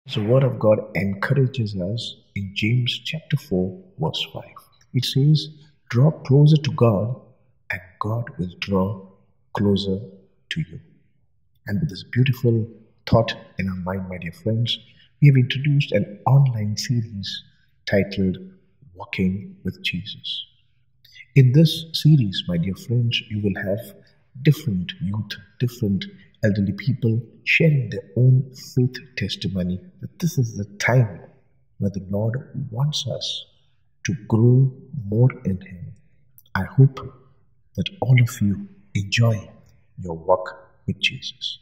The Word of God encourages us in James chapter 4, verse 5. It says, "Draw closer to God, and God will draw closer to you." And with this beautiful thought in our mind, my dear friends, we have introduced an online series titled Walking with Jesus. In this series, my dear friends, you will have different youth, different elderly people sharing their own faith testimony that this is the time where the Lord wants us to grow more in Him. I hope that all of you enjoy your walk with Jesus.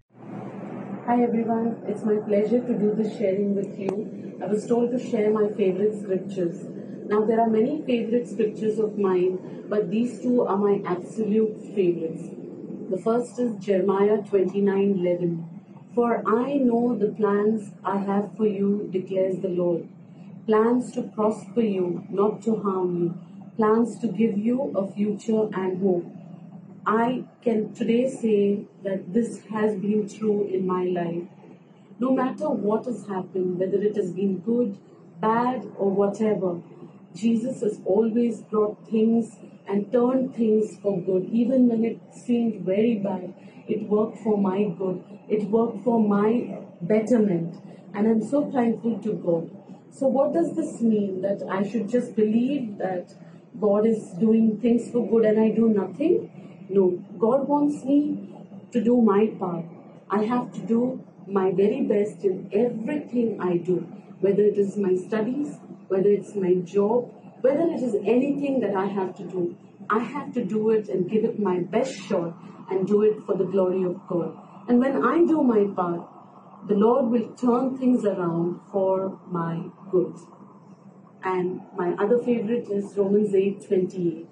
Hi everyone, it's my pleasure to do this sharing with you. I was told to share my favorite scriptures. Now, there are many favorite scriptures of mine, but these two are my absolute favorites. The first is Jeremiah 29:11. "For I know the plans I have for you, declares the Lord. Plans to prosper you, not to harm you. Plans to give you a future and hope." I can today say that this has been true in my life. No matter what has happened, whether it has been good, bad, or whatever, Jesus has always brought things and turned things for good. Even when it seemed very bad, it worked for my good, it worked for my betterment. And I'm so thankful to God. So, what does this mean? That I should just believe that God is doing things for good and I do nothing? No, God wants me to do my part. I have to do my very best in everything I do, whether it is my studies, whether it's my job, whether it is anything that I have to do. I have to do it and give it my best shot and do it for the glory of God. And when I do my part, the Lord will turn things around for my good. And my other favorite is Romans 8:28.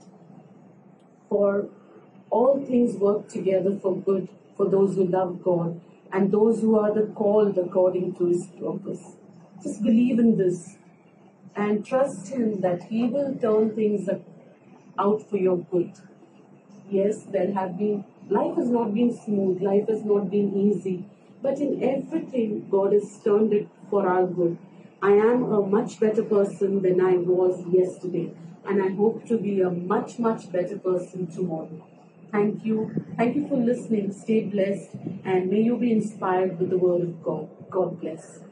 "For all things work together for good for those who love God and those who are the called according to His purpose." Just believe in this and trust Him that He will turn things out for your good. Yes, life has not been smooth, life has not been easy, but in everything, God has turned it for our good. I am a much better person than I was yesterday, and I hope to be a much, much better person tomorrow. Thank you. Thank you for listening. Stay blessed, and may you be inspired with the word of God. God bless.